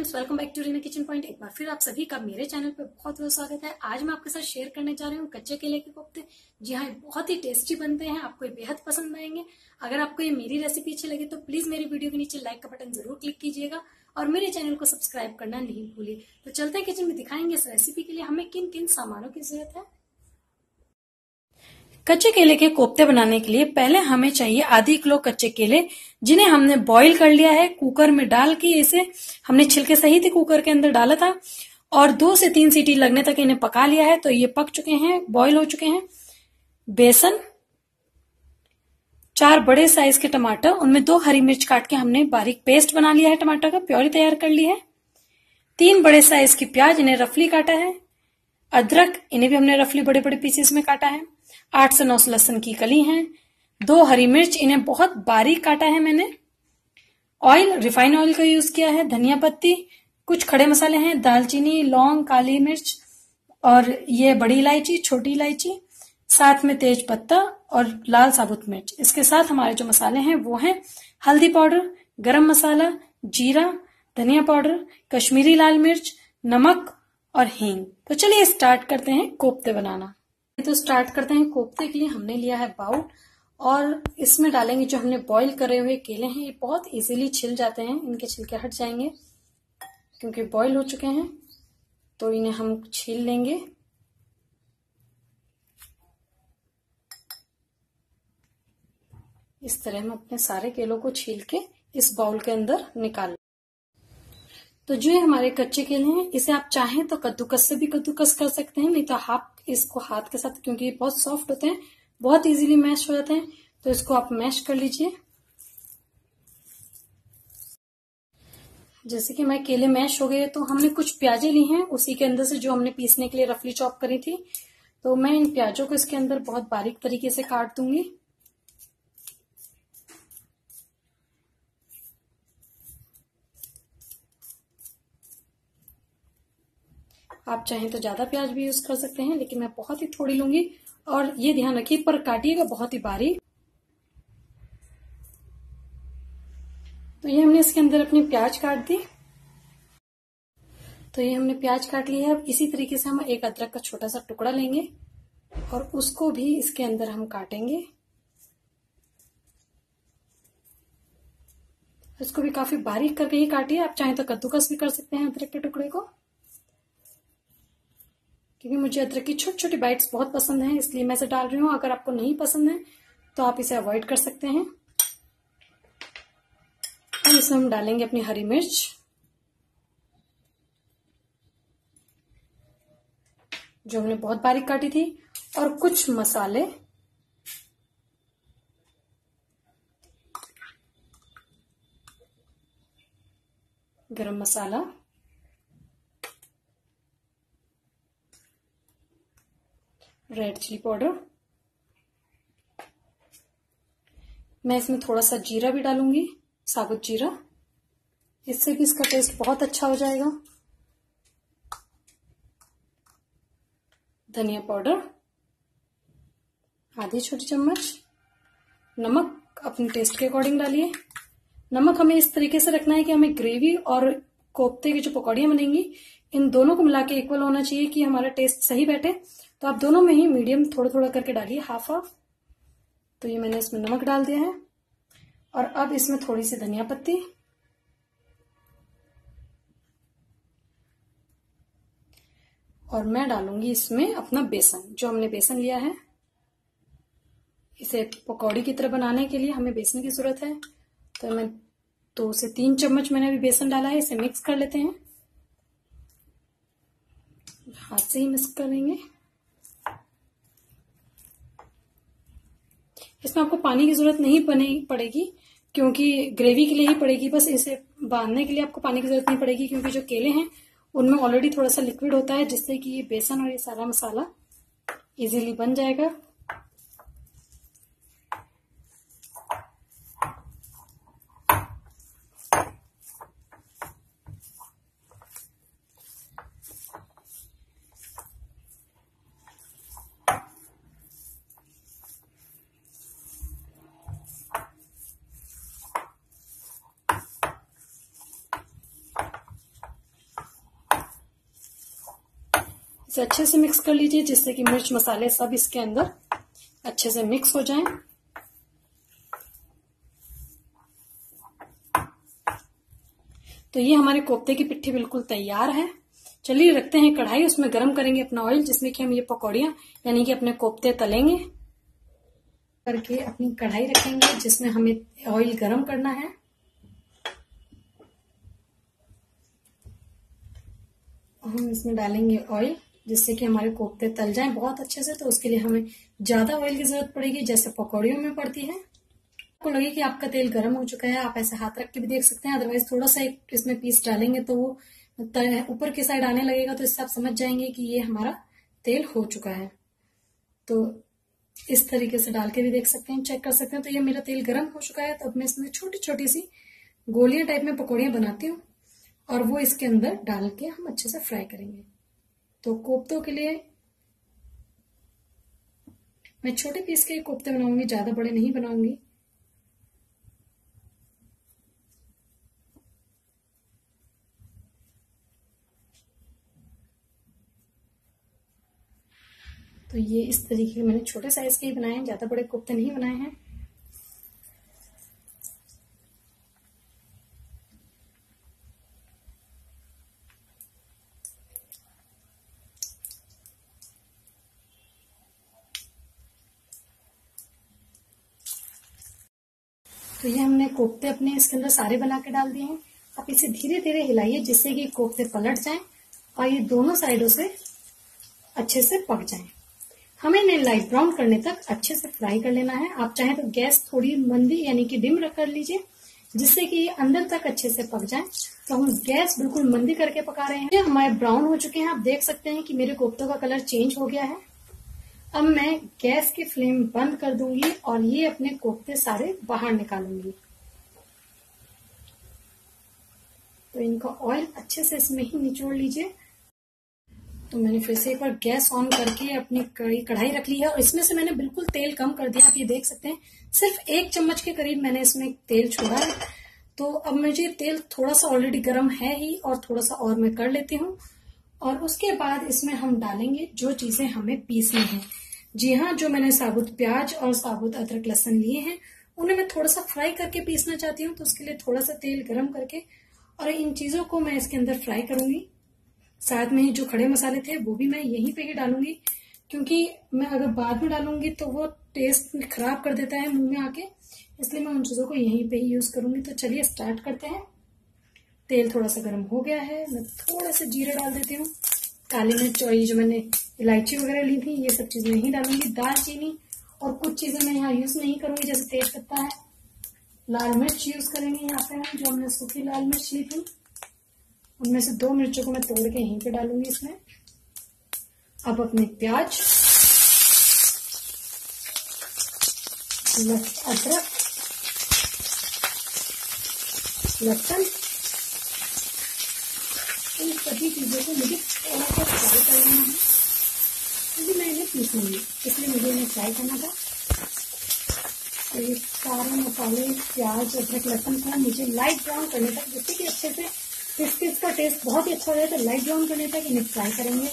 Friends, welcome back to Reena kitchen point. एक बार फिर आप सभी का मेरे चैनल पे बहुत बहुत स्वागत है। आज मैं आपके साथ शेयर करने जा रही हूँ कच्चे केले के कोफ्ते। जी हाँ, बहुत ही टेस्टी बनते हैं, आपको ये बेहद पसंद आएंगे। अगर आपको ये मेरी रेसिपी अच्छी लगे तो प्लीज मेरी वीडियो के नीचे लाइक का बटन जरूर क्लिक कीजिएगा और मेरे चैनल को सब्सक्राइब करना नहीं भूलिए। तो चलते हैं किचन में, दिखाएंगे इस रेसिपी के लिए हमें किन किन सामानों की जरूरत है। कच्चे केले के कोफ्ते बनाने के लिए पहले हमें चाहिए आधी किलो कच्चे केले, जिन्हें हमने बॉईल कर लिया है कुकर में डाल के। इसे हमने छिलके सहित कुकर के अंदर डाला था और 2 से 3 सीटी लगने तक इन्हें पका लिया है, तो ये पक चुके हैं, बॉईल हो चुके हैं। बेसन, 4 बड़े साइज के टमाटर, उनमें 2 हरी मिर्च काट के हमने बारीक पेस्ट बना लिया है, टमाटर का प्योरी तैयार कर ली है। 3 बड़े साइज की प्याज, इन्हें रफली काटा है। अदरक, इन्हें भी हमने रफली बड़े बड़े पीसेस में काटा है। 8 से 9 लहसुन की कली हैं। 2 हरी मिर्च, इन्हें बहुत बारीक काटा है मैंने। ऑयल, रिफाइंड ऑयल का यूज किया है। धनिया पत्ती, कुछ खड़े मसाले हैं, दालचीनी, लौंग, काली मिर्च और ये बड़ी इलायची, छोटी इलायची, साथ में तेज पत्ता और लाल साबुत मिर्च। इसके साथ हमारे जो मसाले हैं वो हैं हल्दी पाउडर, गरम मसाला, जीरा, धनिया पाउडर, कश्मीरी लाल मिर्च, नमक और हींग। तो चलिए स्टार्ट करते हैं कोफ्ते बनाना। तो स्टार्ट करते हैं। कोफ्ते के लिए हमने लिया है बाउल और इसमें डालेंगे जो हमने बॉईल करे हुए केले हैं। ये बहुत इजीली छिल जाते हैं, इनके छिलके हट जाएंगे क्योंकि बॉईल हो चुके हैं, तो इन्हें हम छील लेंगे। इस तरह हम अपने सारे केलों को छील के इस बाउल के अंदर निकाल। तो जो हमारे कच्चे केले हैं, इसे आप चाहें तो कद्दूकस से भी कद्दूकस कर सकते हैं, नहीं तो आप इसको हाथ के साथ, क्योंकि ये बहुत सॉफ्ट होते हैं, बहुत इजीली मैश हो जाते हैं, तो इसको आप मैश कर लीजिए। जैसे कि हमारे केले मैश हो गए, तो हमने कुछ प्याजें ली हैं उसी के अंदर से, जो हमने पीसने के लिए रफली चॉप करी थी। तो मैं इन प्याजों को इसके अंदर बहुत बारीक तरीके से काट दूंगी। आप चाहें तो ज्यादा प्याज भी यूज कर सकते हैं, लेकिन मैं बहुत ही थोड़ी लूंगी। और ये ध्यान रखिए, पर काटिएगा बहुत ही बारीक। तो ये हमने इसके अंदर अपनी प्याज काट दी। तो ये हमने प्याज काट ली है। अब इसी तरीके से हम एक अदरक का छोटा सा टुकड़ा लेंगे और उसको भी इसके अंदर हम काटेंगे। इसको भी काफी बारीक करके ही काटिए। आप चाहें तो कद्दूकस भी कर सकते हैं अदरक के टुकड़े को, क्योंकि मुझे अदरक की छोटी छोटी बाइट्स बहुत पसंद है, इसलिए मैं इसे डाल रही हूँ। अगर आपको नहीं पसंद है तो आप इसे अवॉइड कर सकते हैं। और इसमें हम डालेंगे अपनी हरी मिर्च, जो हमने बहुत बारीक काटी थी, और कुछ मसाले। गरम मसाला, रेड चिली पाउडर, मैं इसमें थोड़ा सा जीरा भी डालूंगी, साबुत जीरा, इससे भी इसका टेस्ट बहुत अच्छा हो जाएगा। धनिया पाउडर आधी छोटी चम्मच। नमक अपने टेस्ट के अकॉर्डिंग डालिए। नमक हमें इस तरीके से रखना है कि हमें ग्रेवी और कोफ्ते की जो पकौड़ियां बनेंगी, इन दोनों को मिला के इक्वल होना चाहिए कि हमारा टेस्ट सही बैठे। तो आप दोनों में ही मीडियम थोड़ा थोड़ा करके डालिए, हाफ हाफ। तो ये मैंने इसमें नमक डाल दिया है और अब इसमें थोड़ी सी धनिया पत्ती और मैं डालूंगी इसमें अपना बेसन। जो हमने बेसन लिया है, इसे पकौड़ी की तरह बनाने के लिए हमें बेसन की जरूरत है। तो मैं 2 से 3 चम्मच मैंने अभी बेसन डाला है। इसे मिक्स कर लेते हैं, हाथ से ही मिक्स करेंगे। इसमें आपको पानी की जरूरत नहीं पड़ेगी, क्योंकि ग्रेवी के लिए ही पड़ेगी। बस इसे बांधने के लिए आपको पानी की जरूरत नहीं पड़ेगी, क्योंकि जो केले हैं उनमें ऑलरेडी थोड़ा सा लिक्विड होता है, जिससे कि ये बेसन और ये सारा मसाला इजीली बन जाएगा। इसे अच्छे से मिक्स कर लीजिए जिससे कि मिर्च मसाले सब इसके अंदर अच्छे से मिक्स हो जाएं। तो ये हमारे कोफ्ते की पिट्ठी बिल्कुल तैयार है। चलिए रखते हैं कढ़ाई, उसमें गर्म करेंगे अपना ऑयल जिसमें कि हम ये पकौड़ियां यानी कि अपने कोफ्ते तलेंगे। करके अपनी कढ़ाई रखेंगे जिसमें हमें ऑयल गर्म करना है। हम इसमें डालेंगे ऑयल जिससे कि हमारे कोफ्ते तल जाएं बहुत अच्छे से। तो उसके लिए हमें ज्यादा ऑयल की जरूरत पड़ेगी जैसे पकौड़ियों में पड़ती है। आपको लगे कि आपका तेल गर्म हो चुका है, आप ऐसे हाथ रख के भी देख सकते हैं, अदरवाइज थोड़ा सा एक इसमें पीस डालेंगे तो वो ऊपर की साइड आने लगेगा, तो इससे आप समझ जाएंगे कि ये हमारा तेल हो चुका है। तो इस तरीके से डाल के भी देख सकते हैं, चेक कर सकते हैं। तो ये मेरा तेल गर्म हो चुका है। तो अब मैं इसमें छोटी छोटी सी गोलियां टाइप में पकौड़ियां बनाती हूँ और वो इसके अंदर डाल के हम अच्छे से फ्राई करेंगे। तो कोफ्तों के लिए मैं छोटे पीस के कोफ्ते बनाऊंगी, ज्यादा बड़े नहीं बनाऊंगी। तो ये इस तरीके के मैंने छोटे साइज के ही बनाए हैं, ज्यादा बड़े कोफ्ते नहीं बनाए हैं। तो ये हमने कोफ्ते अपने इसके अंदर सारे बना के डाल दिए हैं। आप इसे धीरे धीरे हिलाइए जिससे कि कोफ्ते पलट जाएं और ये दोनों साइडों से अच्छे से पक जाएं। हमें इन्हें लाइट ब्राउन करने तक अच्छे से फ्राई कर लेना है। आप चाहें तो गैस थोड़ी मंदी यानी कि डिम रख कर लीजिए जिससे कि ये अंदर तक अच्छे से पक जाए। तो हम गैस बिल्कुल मंदी करके पका रहे हैं। ये हमारे ब्राउन हो चुके हैं। आप देख सकते हैं कि मेरे कोफ्तों का कलर चेंज हो गया है। अब मैं गैस की फ्लेम बंद कर दूंगी और ये अपने कोफ्ते सारे बाहर निकालूंगी। तो इनका ऑयल अच्छे से इसमें ही निचोड़ लीजिए। तो मैंने फिर से एक बार गैस ऑन करके अपनी कढ़ाई रख ली है और इसमें से मैंने बिल्कुल तेल कम कर दिया। आप ये देख सकते हैं सिर्फ 1 चम्मच के करीब मैंने इसमें तेल छोड़ा है। तो अब मुझे तेल थोड़ा सा ऑलरेडी गर्म है ही और थोड़ा सा और मैं कर लेती हूँ। और उसके बाद इसमें हम डालेंगे जो चीजें हमें पीसनी है। जी हाँ, जो मैंने साबुत प्याज और साबुत अदरक लहसुन लिए हैं उन्हें मैं थोड़ा सा फ्राई करके पीसना चाहती हूँ। तो उसके लिए थोड़ा सा तेल गर्म करके और इन चीजों को मैं इसके अंदर फ्राई करूंगी। साथ में ही जो खड़े मसाले थे वो भी मैं यहीं पे ही डालूंगी क्योंकि मैं अगर बाद में डालूंगी तो वो टेस्ट खराब कर देता है मुंह में आके, इसलिए मैं उन चीजों को यहीं पे ही यूज करूंगी। तो चलिए स्टार्ट करते हैं। तेल थोड़ा सा गर्म हो गया है, मैं थोड़ा सा जीरा डाल देती हूँ। काली मिर्च और ये जो मैंने इलायची वगैरह ली थी ये सब चीजें नहीं डालूंगी। दालचीनी और कुछ चीजें मैं यहाँ यूज नहीं करूंगी जैसे तेज पत्ता है। लाल मिर्च यूज करेंगे यहाँ पे जो हमने सूखी लाल मिर्च ली थी उनमें से 2 मिर्चों को मैं तोड़ के यहीं पे डालूंगी इसमें। अब अपने प्याज, अदरक, लहसुन, इन सभी चीजों को मुझे थोड़ा सा फ्राई कर लेना है क्योंकि मैं इन्हें पीसूंगी, इसलिए मुझे इन्हें फ्राई करना था। और ये सारे मसाले प्याज अदरक लहसुन को मुझे लाइट ब्राउन करने तक, जिससे कि अच्छे से इसका टेस्ट बहुत ही अच्छा हो जाए। तो लाइट ब्राउन करने तक इन्हें फ्राई करेंगे।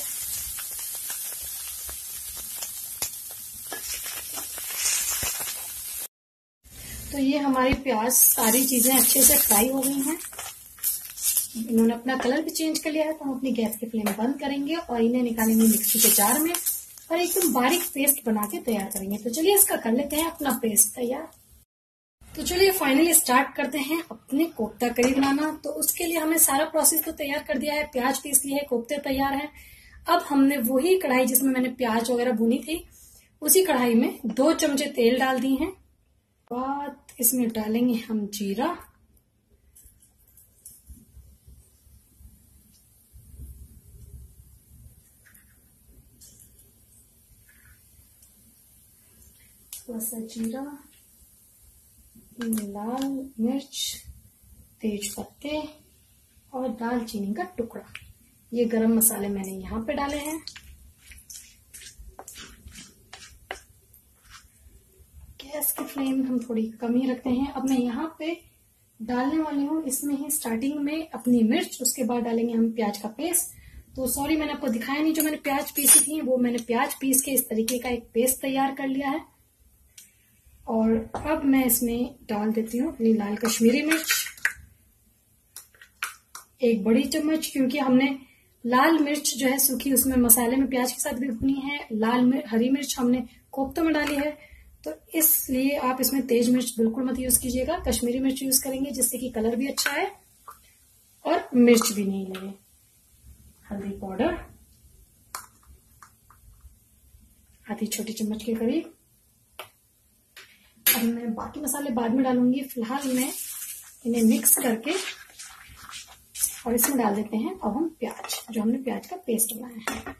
तो ये हमारी प्याज सारी चीजें अच्छे से फ्राई हो गई हैं। इन्होंने अपना कलर भी चेंज कर लिया है। तो हम अपनी गैस की फ्लेम बंद करेंगे और इन्हें निकालेंगे मिक्सी के जार में और एकदम बारीक पेस्ट बना के तैयार करेंगे। तो चलिए इसका कर लेते हैं अपना पेस्ट तैयार। तो चलिए फाइनली स्टार्ट करते हैं अपने कोफ्ता करी बनाना। तो उसके लिए हमने सारा प्रोसेस तो तैयार कर दिया है, प्याज पीस लिया है, कोफ्ते तैयार हैं। अब हमने वही कढ़ाई जिसमें मैंने प्याज वगैरह भुनी थी उसी कढ़ाई में 2 चमचे तेल डाल दिए हैं। बाद इसमें डालेंगे हम जीरा, थोड़ा सा जीरा, लाल मिर्च, तेज पत्ते और दालचीनी का टुकड़ा। ये गरम मसाले मैंने यहाँ पे डाले हैं। गैस की फ्लेम हम थोड़ी कम ही रखते हैं। अब मैं यहाँ पे डालने वाली हूँ इसमें ही स्टार्टिंग में अपनी मिर्च, उसके बाद डालेंगे हम प्याज का पेस्ट। तो सॉरी मैंने आपको दिखाया नहीं, जो मैंने प्याज पीसी थी वो मैंने प्याज पीस के इस तरीके का एक पेस्ट तैयार कर लिया है। और अब मैं इसमें डाल देती हूँ अपनी लाल कश्मीरी मिर्च, 1 बड़ी चम्मच, क्योंकि हमने लाल मिर्च जो है सूखी उसमें मसाले में प्याज के साथ भी भुनी है, हरी मिर्च हमने कोफ्तों में डाली है, तो इसलिए आप इसमें तेज मिर्च बिल्कुल मत यूज कीजिएगा, कश्मीरी मिर्च यूज करेंगे जिससे कि कलर भी अच्छा है और मिर्च भी नहीं लगे। हल्दी पाउडर आधी छोटी चम्मच के करीब। अब मैं बाकी मसाले बाद में डालूंगी, फिलहाल मैं इन्हें मिक्स करके और इसमें डाल देते हैं अब हम प्याज, जो हमने प्याज का पेस्ट बनाया है।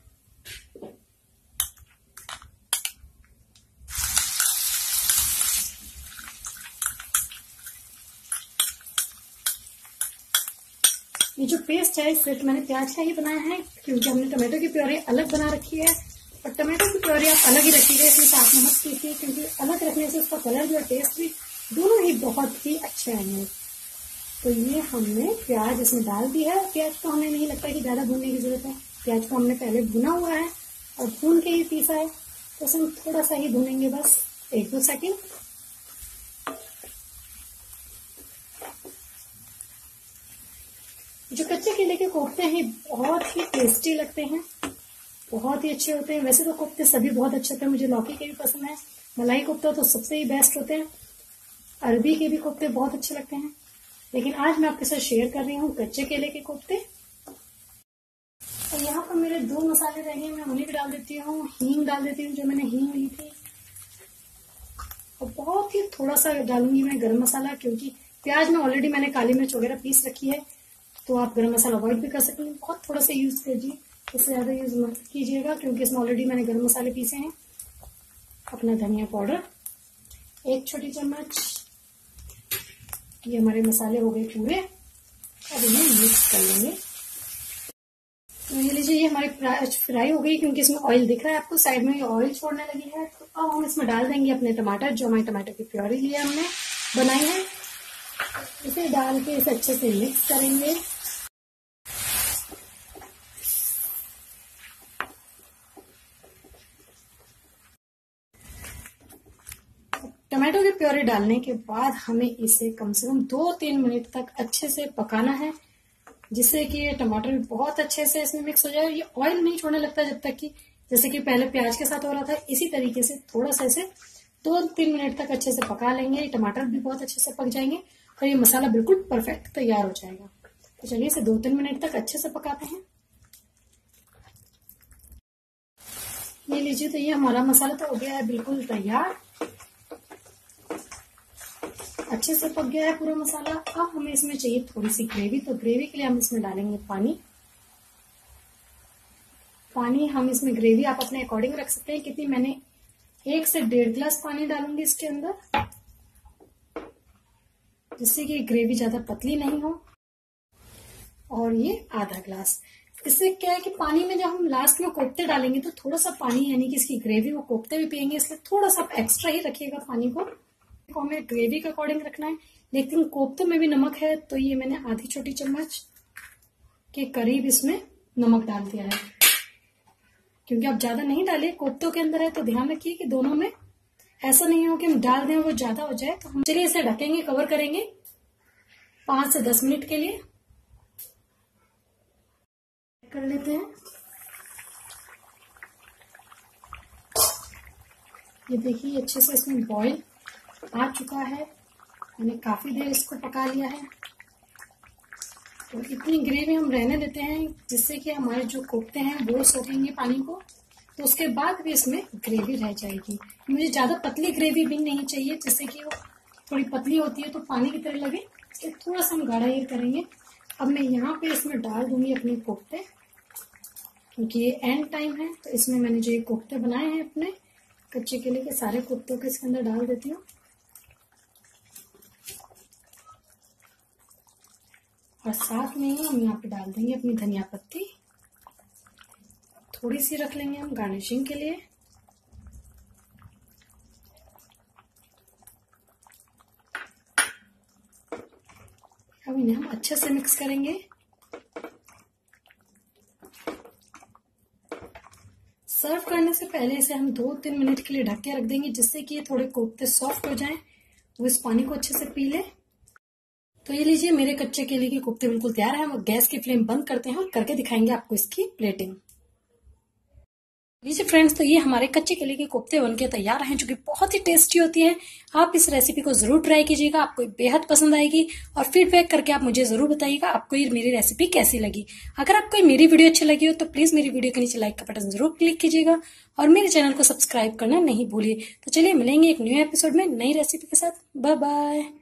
ये जो पेस्ट है सिर्फ मैंने प्याज का ही बनाया है, क्योंकि हमने टमाटो की प्योरी अलग बना रखी है, और टमाटो की प्योरी आप अलग ही रखिएगा, इसमें साथ में मत कीजिए, क्योंकि अलग रखने से उसका कलर भी और टेस्ट भी दोनों ही बहुत ही अच्छे आएंगे। तो ये हमने प्याज इसमें डाल दिया है। प्याज को हमें नहीं लगता कि ज्यादा भूनने की जरूरत है, प्याज को हमने पहले भुना हुआ है और भून के ही पीसा है, तो इसे हम थोड़ा सा ही भूनेंगे, बस 1-2 सेकेंड। जो कच्चे केले के कोफ्ते हैं बहुत ही टेस्टी लगते हैं, बहुत ही अच्छे होते हैं। वैसे तो कोफ्ते सभी बहुत अच्छे होते हैं, मुझे लौकी के भी पसंद है, मलाई कोफ्ता तो सबसे ही बेस्ट होते हैं, अरबी के भी कोफ्ते बहुत अच्छे लगते हैं, लेकिन आज मैं आपके साथ शेयर कर रही हूँ कच्चे केले के कोफ्ते। और यहाँ पर मेरे 2 मसाले रह गए, मैं उन्हें भी डाल देती हूँ। हींग डाल देती हूँ, जो मैंने हींग ली थी, और बहुत ही थोड़ा सा डालूंगी मैं गरम मसाला, क्योंकि प्याज में ऑलरेडी मैंने काली मिर्च वगैरह पीस रखी है, तो आप गरम मसाला अवॉइड भी कर सकते हैं, बहुत थोड़ा सा यूज कीजिए, इससे ज्यादा यूज मत कीजिएगा, क्योंकि इसमें ऑलरेडी मैंने गरम मसाले पीसे हैं। अपना धनिया पाउडर 1 छोटी चम्मच। ये हमारे मसाले हो गए पूरे, अब इन्हें मिक्स कर लेंगे। तो ये लीजिए, ये हमारी प्याज फ्राई हो गई, क्योंकि इसमें ऑयल दिख रहा है आपको, साइड में ये ऑयल छोड़ने लगी है। तो अब हम इसमें डाल देंगे अपने टमाटर, जो हमारे टमाटर की प्योरी लिया हमने बनाई है, इसे डाल के इसे अच्छे से मिक्स करेंगे। टमाटो की प्योरी डालने के बाद हमें इसे कम से कम 2-3 मिनट तक अच्छे से पकाना है, जिससे कि ये टमाटर भी बहुत अच्छे से इसमें मिक्स हो जाए। ये ऑयल नहीं छोड़ने लगता जब तक कि, जैसे कि पहले प्याज के साथ हो रहा था, इसी तरीके से थोड़ा सा इसे 2-3 मिनट तक अच्छे से पका लेंगे। टमाटर भी बहुत अच्छे से पक जाएंगे और ये मसाला बिल्कुल परफेक्ट तैयार हो जाएगा। तो चलिए इसे 2-3 मिनट तक अच्छे से पकाते हैं। ये लीजिए, तो ये हमारा मसाला तो हो गया है बिल्कुल तैयार, अच्छे से पक गया है पूरा मसाला। अब हमें इसमें चाहिए थोड़ी सी ग्रेवी, तो ग्रेवी के लिए हम इसमें डालेंगे पानी। हम इसमें ग्रेवी आप अपने अकॉर्डिंग रख सकते हैं, कितनी मैंने 1 से 1.5 गिलास पानी डालूंगी इसके अंदर, जिससे कि ग्रेवी ज्यादा पतली नहीं हो। और ये आधा ग्लास, इससे क्या है कि पानी में जब हम लास्ट में कोफ्ते डालेंगे तो थोड़ा सा पानी, यानी कि इसकी ग्रेवी वो कोफ्ते भी पियेंगे, इसलिए थोड़ा सा आप एक्स्ट्रा ही रखिएगा पानी को हमें ग्रेवी के अकॉर्डिंग रखना है। लेकिन कोफ्ते में भी नमक है, तो ये मैंने आधी छोटी चम्मच के करीब इसमें नमक डाल दिया है, क्योंकि आप ज्यादा नहीं डालिए, कोफ्तों के अंदर है, तो ध्यान रखिए कि दोनों में ऐसा नहीं हो कि हम डाल दें वो ज्यादा हो जाए। तो हम चलिए इसे ढकेंगे, कवर करेंगे 5 से 10 मिनट के लिए, कर लेते हैं। ये देखिए अच्छे से इसमें बॉईल आ चुका है, मैंने काफी देर इसको पका लिया है। तो इतनी ग्रेवी हम रहने देते हैं, जिससे कि हमारे जो कोफ्ते हैं वो सोखेंगे पानी को, तो उसके बाद भी इसमें ग्रेवी रह जाएगी। मुझे ज्यादा पतली ग्रेवी भी नहीं चाहिए, जिससे कि वो थोड़ी पतली होती है तो पानी की तरह लगे, इसलिए थोड़ा सा हम गाढ़ा ये करेंगे। अब मैं यहाँ पे इसमें डाल दूंगी अपने कोफ्ते, क्योंकि ये एंड टाइम है, तो इसमें मैंने जो ये कोफ्ते बनाए हैं अपने कच्चे केले के, सारे कोफ्तों को इसके अंदर डाल देती हूँ। और साथ में ही हम यहाँ पे डाल देंगे अपनी धनिया पत्ती, थोड़ी सी रख लेंगे हम गार्निशिंग के लिए। अब इन्हें हम अच्छे से मिक्स करेंगे। सर्व करने से पहले इसे हम 2-3 मिनट के लिए ढक के रख देंगे, जिससे कि ये थोड़े कोफ्ते सॉफ्ट हो जाएं, वो इस पानी को अच्छे से पी ले। तो ये लीजिए, मेरे कच्चे केले के कोफ्ते बिल्कुल तैयार हैं। हम गैस की फ्लेम बंद करते हैं और करके दिखाएंगे आपको इसकी प्लेटिंग। लीजिए फ्रेंड्स, तो ये हमारे कच्चे केले के कोफ्ते बनके तैयार हैं, जो कि बहुत ही टेस्टी होती है। आप इस रेसिपी को जरूर ट्राई कीजिएगा, आपको बेहद पसंद आएगी और फीडबैक करके आप मुझे जरूर बताइएगा आपको ये मेरी रेसिपी कैसी लगी। अगर आपको मेरी वीडियो अच्छी लगी हो तो प्लीज मेरी वीडियो के नीचे लाइक का बटन जरूर क्लिक कीजिएगा और मेरे चैनल को सब्सक्राइब करना नहीं भूलिए। तो चलिए मिलेंगे एक न्यू एपिसोड में नई रेसिपी के साथ। Bye bye.